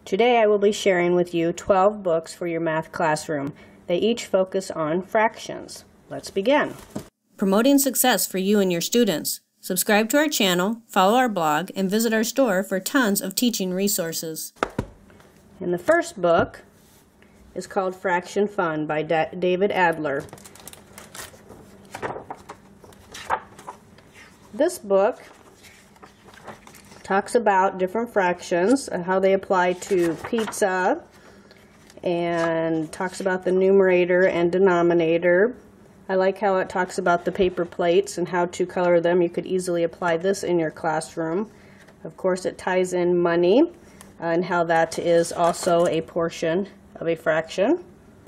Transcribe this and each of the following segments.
Today I will be sharing with you 12 books for your math classroom. They each focus on fractions. Let's begin. Promoting success for you and your students. Subscribe to our channel, follow our blog, and visit our store for tons of teaching resources. And the first book is called Fraction Fun by David Adler. This book talks about different fractions, how they apply to pizza, and talks about the numerator and denominator. I like how it talks about the paper plates and how to color them. You could easily apply this in your classroom. Of course, it ties in money and how that is also a portion of a fraction.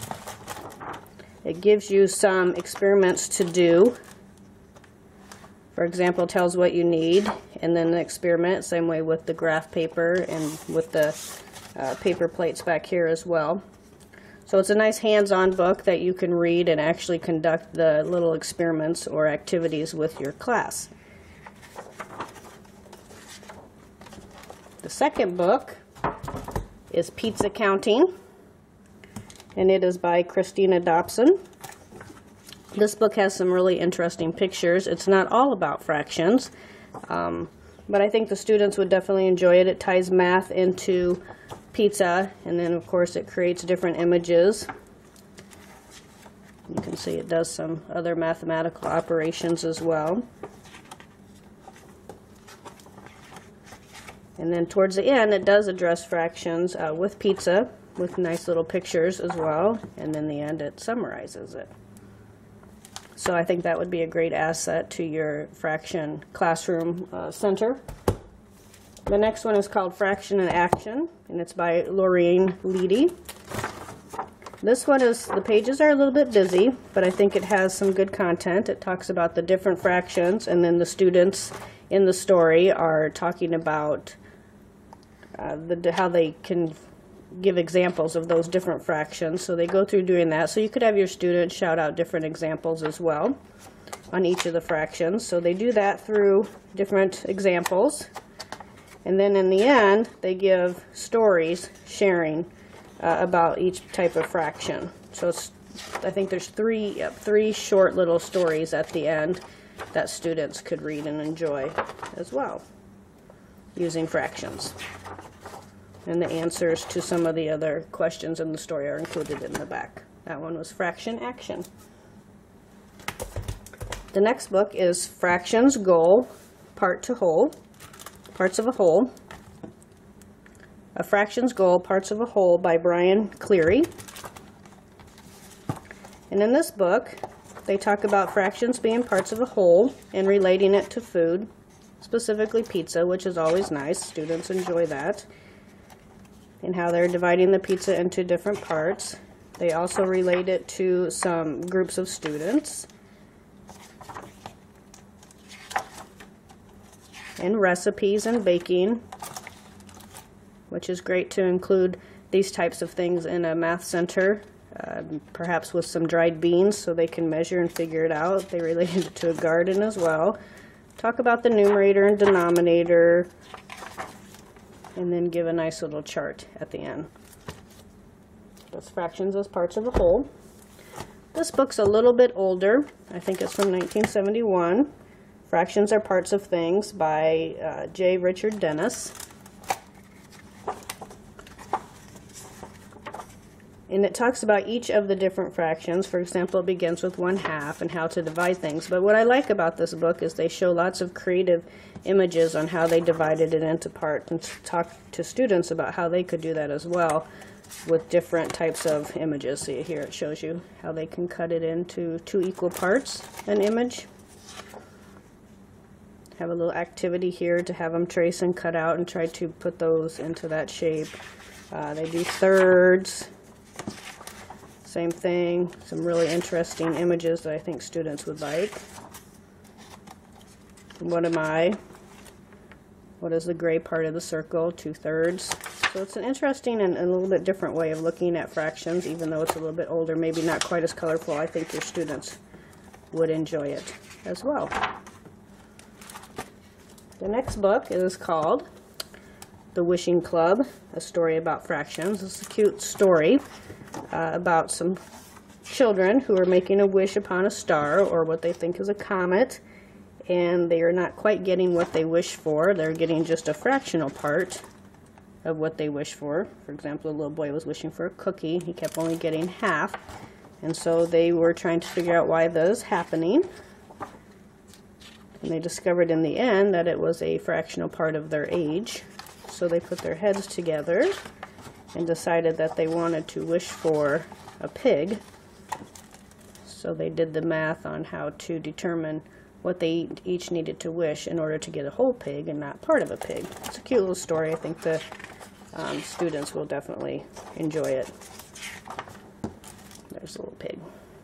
It gives you some experiments to do. For example, it tells what you need, and then the experiment, same way with the graph paper and with the paper plates back here as well. So it's a nice hands-on book that you can read and actually conduct the little experiments or activities with your class. The second book is Pizza Counting, and it is by Christina Dobson. This book has some really interesting pictures. It's not all about fractions, but I think the students would definitely enjoy it. It ties math into pizza, and then of course it creates different images. You can see it does some other mathematical operations as well. And then towards the end it does address fractions with pizza, with nice little pictures as well, and in the end it summarizes it. So I think that would be a great asset to your fraction classroom center. The next one is called Fraction in Action, and it's by Loreen, Leedy. This one is, the pages are a little bit busy, but I think it has some good content. It talks about the different fractions, and then the students in the story are talking about how they can give examples of those different fractions. So they go through doing that. So you could have your students shout out different examples as well on each of the fractions. So they do that through different examples. And then in the end, they give stories sharing about each type of fraction. So I think there's three short little stories at the end that students could read and enjoy as well, using fractions. And the answers to some of the other questions in the story are included in the back. That one was Fraction Action. The next book is Fractions Goal, Parts of a Whole. A Fractions Goal, Parts of a Whole by Cleary. And in this book, they talk about fractions being parts of a whole and relating it to food, specifically pizza, which is always nice. Students enjoy that. And how they're dividing the pizza into different parts. They also relate it to some groups of students. And recipes and baking, which is great to include these types of things in a math center, perhaps with some dried beans so they can measure and figure it out. They relate it to a garden as well. Talk about the numerator and denominator, and then give a nice little chart at the end. That's fractions as parts of a whole. This book's a little bit older. I think it's from 1971. Fractions Are Parts of Things by J. Richard Dennis. And it talks about each of the different fractions. For example, it begins with 1/2 and how to divide things. But what I like about this book is they show lots of creative images on how they divided it into parts, and talk to students about how they could do that as well with different types of images. See here, it shows you how they can cut it into 2 equal parts, an image. Have a little activity here to have them trace and cut out and try to put those into that shape. They do thirds. Same thing, some really interesting images that I think students would like. What am I? What is the gray part of the circle? 2/3. So it's an interesting and a little bit different way of looking at fractions, even though it's a little bit older, maybe not quite as colorful. I think your students would enjoy it as well. The next book is called The Wishing Club, a story about fractions. It's a cute story about some children who are making a wish upon a star, or what they think is a comet, and they are not quite getting what they wish for. They're getting just a fractional part of what they wish for. For example, a little boy was wishing for a cookie. He kept only getting half, and so they were trying to figure out why that is happening. And they discovered in the end that it was a fractional part of their age. So they put their heads together and decided that they wanted to wish for a pig. So they did the math on how to determine what they each needed to wish in order to get a whole pig and not part of a pig. It's a cute little story. I think the students will definitely enjoy it. There's a little pig.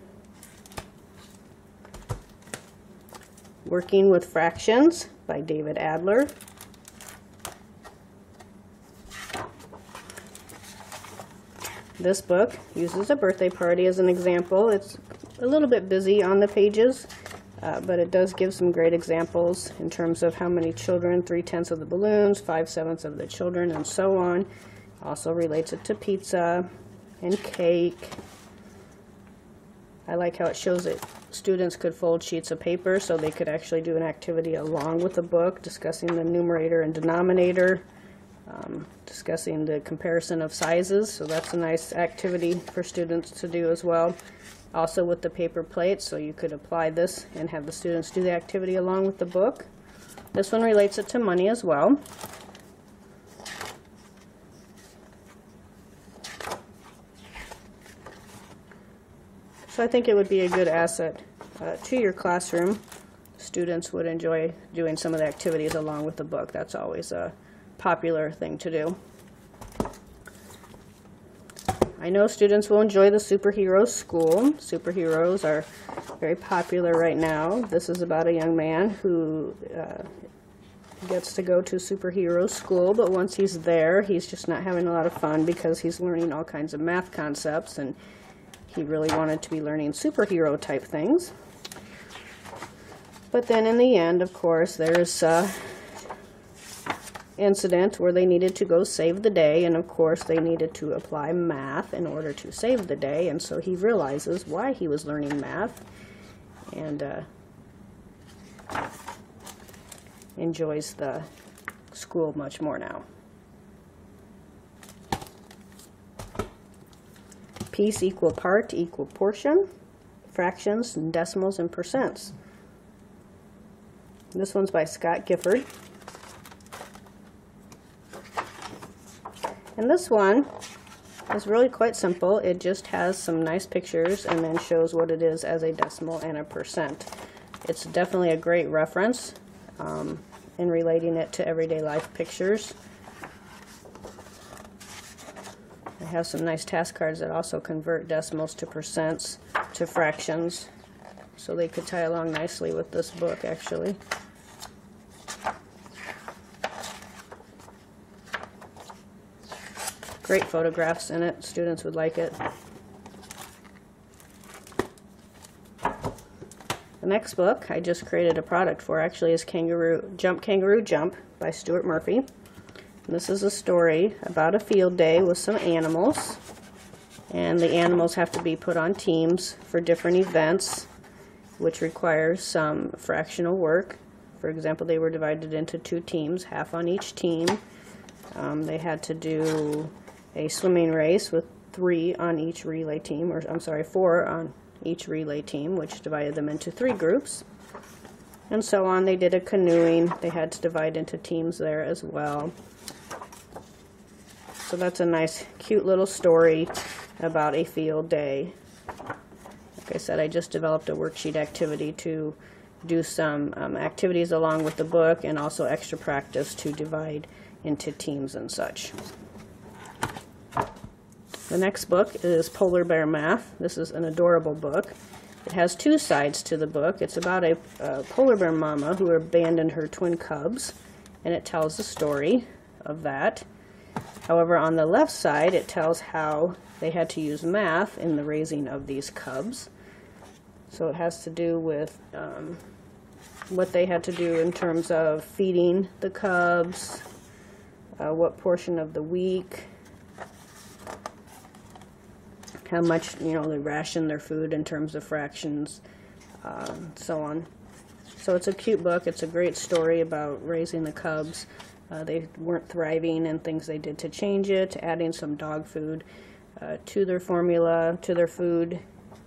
Working with Fractions by David Adler. This book uses a birthday party as an example. It's a little bit busy on the pages, but it does give some great examples in terms of how many children, 3/10 of the balloons, 5/7 of the children, and so on. Also relates it to pizza and cake. I like how it shows that students could fold sheets of paper so they could actually do an activity along with the book, discussing the numerator and denominator, discussing the comparison of sizes. So that's a nice activity for students to do as well. Also with the paper plates, so you could apply this and have the students do the activity along with the book. This one relates it to money as well. So I think it would be a good asset to your classroom. Students would enjoy doing some of the activities along with the book. That's always a popular thing to do. I know students will enjoy the Superhero School. Superheroes are very popular right now. This is about a young man who gets to go to superhero school, but once he's there, he's just not having a lot of fun because he's learning all kinds of math concepts, and he really wanted to be learning superhero type things. But then in the end, of course, there's an incident where they needed to go save the day, and of course they needed to apply math in order to save the day, and so he realizes why he was learning math and enjoys the school much more now. Piece, equal part, equal portion, fractions, and decimals, and percents. This one's by Scott Gifford. And this one is really quite simple. It just has some nice pictures and then shows what it is as a decimal and a percent. It's definitely a great reference in relating it to everyday life pictures. I have some nice task cards that also convert decimals to percents to fractions, so they could tie along nicely with this book actually. Great photographs in it. Students would like it. The next book I just created a product for actually is Kangaroo Jump by Stuart Murphy. And this is a story about a field day with some animals, and the animals have to be put on teams for different events, which requires some fractional work. For example, they were divided into 2 teams, half on each team. They had to do a swimming race with 3 on each relay team, or I'm sorry, 4 on each relay team, which divided them into 3 groups. And so on. They did a canoeing. They had to divide into teams there as well. So that's a nice, cute little story about a field day. Like I said, I just developed a worksheet activity to do some activities along with the book, and also extra practice to divide into teams and such. The next book is Polar Bear Math. This is an adorable book. It has 2 sides to the book. It's about a polar bear mama who abandoned her twin cubs, and it tells the story of that. However, on the left side, it tells how they had to use math in the raising of these cubs. So it has to do with what they had to do in terms of feeding the cubs, what portion of the week, how much, you know, they ration their food in terms of fractions, so on. So it's a cute book. It's a great story about raising the cubs. They weren't thriving, and things they did to change it, adding some dog food to their formula, to their food,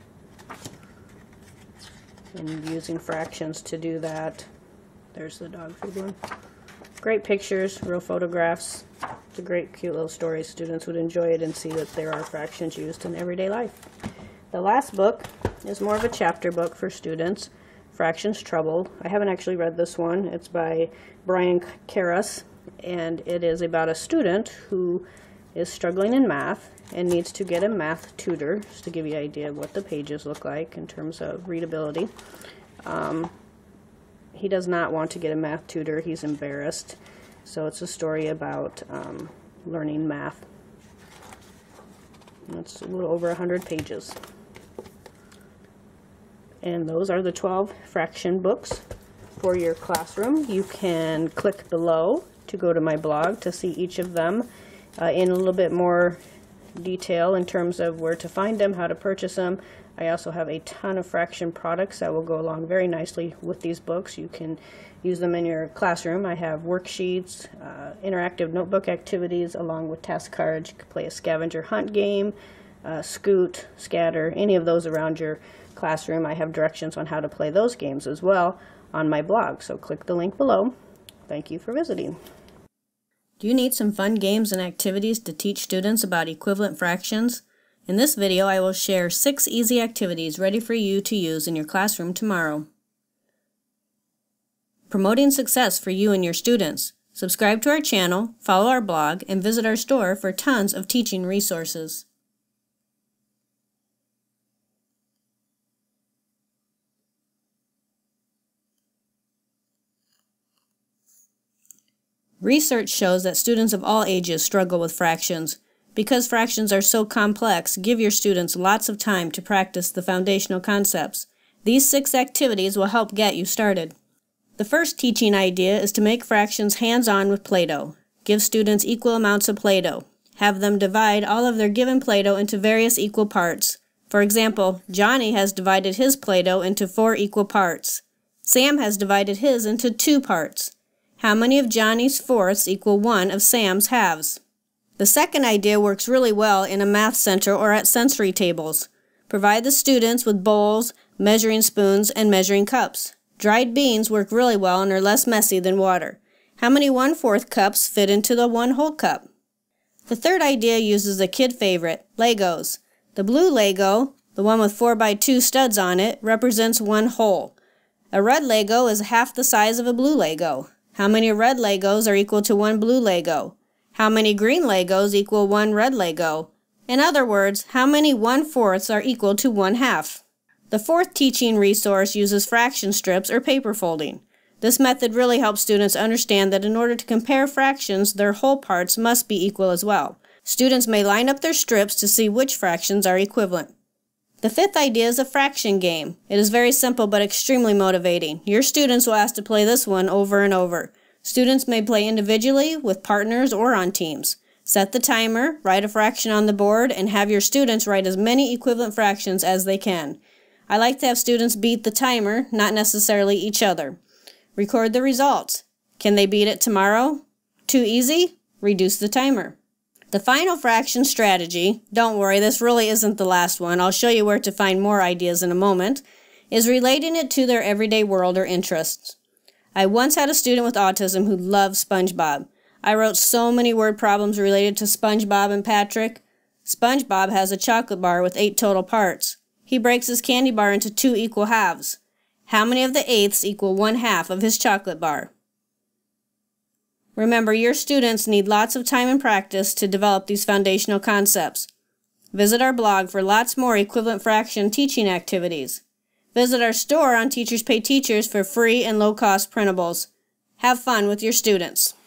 and using fractions to do that. There's the dog food one. Great pictures, real photographs. It's a great, cute little story. Students would enjoy it and see that there are fractions used in everyday life. The last book is more of a chapter book for students, Fractions Troubled. I haven't actually read this one. It's by Brian Karras, and it is about a student who is struggling in math and needs to get a math tutor, just to give you an idea of what the pages look like in terms of readability. He does not want to get a math tutor. He's embarrassed. So it's a story about learning math. It's a little over 100 pages. And those are the 12 fraction books for your classroom. You can click below to go to my blog to see each of them in a little bit more detail in terms of where to find them, how to purchase them. I also have a ton of fraction products that will go along very nicely with these books. You can use them in your classroom. I have worksheets, interactive notebook activities, along with task cards. You can play a scavenger hunt game, scoot, scatter, any of those around your classroom. I have directions on how to play those games as well on my blog, so click the link below. Thank you for visiting. Do you need some fun games and activities to teach students about equivalent fractions? In this video, I will share 6 easy activities ready for you to use in your classroom tomorrow. Promoting success for you and your students. Subscribe to our channel, follow our blog, and visit our store for tons of teaching resources. Research shows that students of all ages struggle with fractions. Because fractions are so complex, give your students lots of time to practice the foundational concepts. These 6 activities will help get you started. The first teaching idea is to make fractions hands-on with Play-Doh. Give students equal amounts of Play-Doh. Have them divide all of their given Play-Doh into various equal parts. For example, Johnny has divided his Play-Doh into 4 equal parts. Sam has divided his into 2 parts. How many of Johnny's fourths equal 1 of Sam's halves? The second idea works really well in a math center or at sensory tables. Provide the students with bowls, measuring spoons, and measuring cups. Dried beans work really well and are less messy than water. How many 1/4 cups fit into the 1 whole cup? The third idea uses a kid favorite, Legos. The blue Lego, the one with 4x2 studs on it, represents 1 whole. A red Lego is half the size of a blue Lego. How many red Legos are equal to 1 blue Lego? How many green Legos equal 1 red Lego? In other words, how many 1/4ths are equal to 1/2? The fourth teaching resource uses fraction strips or paper folding. This method really helps students understand that in order to compare fractions, their whole parts must be equal as well. Students may line up their strips to see which fractions are equivalent. The fifth idea is a fraction game. It is very simple but extremely motivating. Your students will ask to play this one over and over. Students may play individually, with partners, or on teams. Set the timer, write a fraction on the board, and have your students write as many equivalent fractions as they can. I like to have students beat the timer, not necessarily each other. Record the results. Can they beat it tomorrow? Too easy? Reduce the timer. The final fraction strategy, don't worry, this really isn't the last one, I'll show you where to find more ideas in a moment, is relating it to their everyday world or interests. I once had a student with autism who loved SpongeBob. I wrote so many word problems related to SpongeBob and Patrick. SpongeBob has a chocolate bar with 8 total parts. He breaks his candy bar into 2 equal halves. How many of the eighths equal 1/2 of his chocolate bar? Remember, your students need lots of time and practice to develop these foundational concepts. Visit our blog for lots more equivalent fraction teaching activities. Visit our store on Teachers Pay Teachers for free and low-cost printables. Have fun with your students.